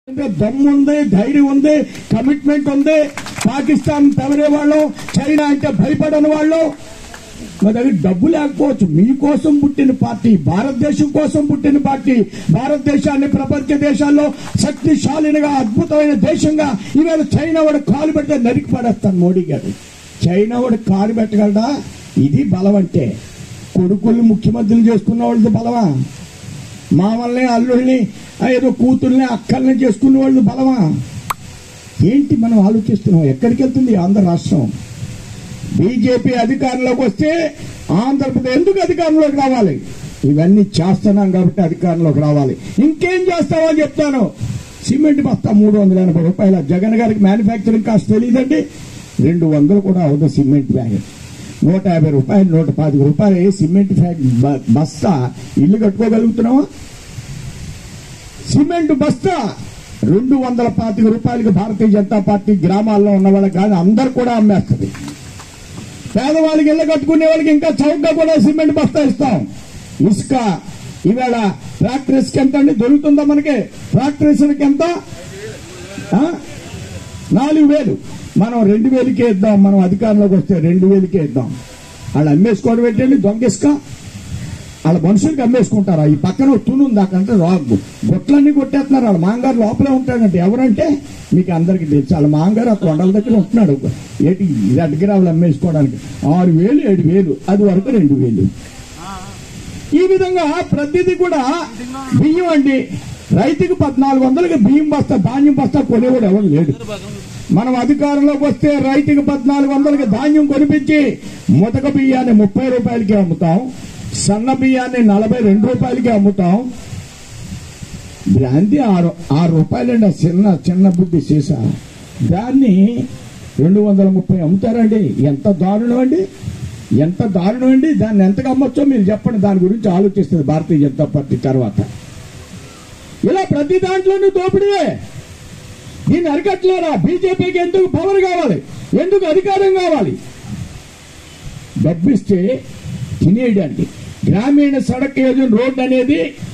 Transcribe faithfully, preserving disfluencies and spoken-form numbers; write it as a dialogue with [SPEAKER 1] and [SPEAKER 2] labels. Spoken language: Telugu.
[SPEAKER 1] దమ్ముంది, ధైర్యం ఉంది, కమిట్మెంట్ ఉంది. పాకిస్తాన్ తవరే వాళ్ళు, చైనా అంటే భయపడని వాళ్ళు. మా దగ్గర డబ్బు లేకపోవచ్చు, మీకోసం పుట్టిన పార్టీ, భారతదేశం కోసం పుట్టిన పార్టీ, భారతదేశాన్ని ప్రపంచ దేశాల్లో శక్తిశాలిగా అద్భుతమైన దేశంగా ఈవేళ చైనా వాడు కాలు పెడితే నరికి పడేస్తాను మోడీ గారు. చైనా వాడు కాలు పెట్టగలడా? ఇది బలం అంటే. కొడుకుల్ని ముఖ్యమంత్రులు చేసుకున్న వాళ్ళది బలమా? మామల్ని, అల్లుల్ని, ఏదో కూతుర్ని, అక్కల్ని చేసుకున్న వాళ్ళు బలమా? ఏంటి మనం ఆలోచిస్తున్నాం? ఎక్కడికి వెళ్తుంది ఆంధ్ర రాష్ట్రం? బీజేపీ అధికారంలోకి వస్తే ఆంధ్రప్రదేశ్ ఎందుకు అధికారంలోకి రావాలి? ఇవన్నీ చేస్తున్నాం కాబట్టి అధికారంలోకి రావాలి. ఇంకేం చేస్తావో చెప్తాను. సిమెంట్ బస్తా మూడు వందల ఎనభై రూపాయల జగన్ గారికి మ్యానుఫ్యాక్చరింగ్ కాస్ట్ తెలియదండి. రెండు వందలు కూడా అవుతుంది సిమెంట్ బ్యాగ్. నూట యాభై రూపాయలు, నూట పాతిక రూపాయలు సిమెంట్ బస్తా ఇల్లు కట్టుకోగలుగుతున్నావా? సిమెంట్ బస్తా రెండు వందల పాతిక రూపాయలకి భారతీయ జనతా పార్టీ గ్రామాల్లో ఉన్న వాళ్ళకి కానీ అందరు కూడా అమ్మేస్తుంది. పేదవాళ్ళకి ఇళ్ల కట్టుకునే వాళ్ళకి ఇంకా చౌకగా కూడా సిమెంట్ బస్తా ఇస్తాం. ఇసుక ఈవేళ ట్రాక్టర్ ఇసుక ఎంత అండి దొరుకుతుందా మనకి? ట్రాక్టర్ ఇసుక ఎంత? నాలుగు వేలు. మనం రెండు వేలకే ఇద్దాం. మనం అధికారంలోకి వస్తే రెండు వేలకే ఇద్దాం. వాళ్ళు అమ్మేసుకోవడం పెట్టండి దొంగ ఇసుక. వాళ్ళ మనుషులకి అమ్మేసుకుంటారా? ఈ పక్కన తును ఉంది అక్కడంటే రాగు గొట్లన్నీ కొట్టేస్తున్నారు. వాళ్ళ మాంగారు లోపలే ఉంటాడంటే. ఎవరంటే మీకు అందరికీ తెలుసు. వాళ్ళ మాంగారు ఆ కొండల దగ్గర ఉంటున్నాడు. ఏటి దగ్గర వాళ్ళు అమ్మేసుకోవడానికి ఆరు వేలు ఏడు వేలు అది వరకు రెండు వేలు. ఈ విధంగా ప్రతిదీ కూడా బియ్యం అండి. రైతుకి పద్నాలుగు వందలకి బియ్యం బస్తా, ధాన్యం బస్తా కొనేవాడు ఎవరు లేడు. మనం అధికారంలోకి వస్తే రైతుకి పద్నాలుగు వందలకి ధాన్యం కొనిపించి ముతక బియ్యాన్ని ముప్పై రూపాయలకి అమ్ముతాం. సన్న బియ్యాన్ని నలభై రెండు రూపాయలకి అమ్ముతాం. బ్రాంతి ఆరు ఆరు రూపాయలండి. చిన్న చిన్న బుద్ధి సీసా దాన్ని రెండు వందల ముప్పై అమ్ముతారండి. ఎంత దారుణం అండి, ఎంత దారుణం అండి. దాన్ని ఎంతగా అమ్మొచ్చో మీరు చెప్పండి. దాని గురించి ఆలోచిస్తుంది భారతీయ జనతా పార్టీ తర్వాత. ఇలా ప్రతి దాంట్లోనూ దోపిడీయే. దీన్ని అరికట్టలేరా? బీజేపీకి ఎందుకు పవర్ కావాలి? ఎందుకు అధికారం కావాలి? డబ్బిస్తే తినేయడానికి. గ్రామీణ సడక్ యోజన రోడ్డు అనేది